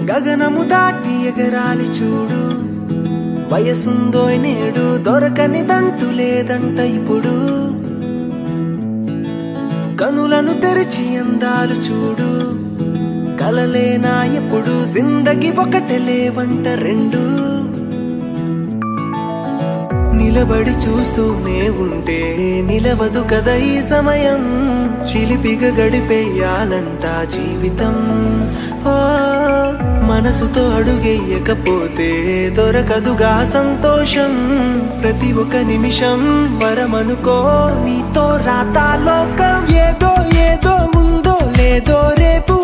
గగనము దాటి ఎగరాలి చూడు, వయసుందో నేడు దొరకనిదంటూ లేదంట ఇప్పుడు. కనులను తెరిచి అందాలు చూడు, కలలేనా ఎప్పుడు, జిందగి ఒకటే లేవంట రెండు. నిలబడి చూస్తూనే ఉంటే నిలవదు కదా ఈ సమయం, చిలిపిగా గడిపేయాలంట జీవితం. ఓ మనసుతో అడుగేయకపోతే దొరకదుగా సంతోషం, ప్రతి ఒక్క నిమిషం వరమనుకో నీతో రాతా లోకం. ఏదో ఏదో ఉందో లేదో రేపు,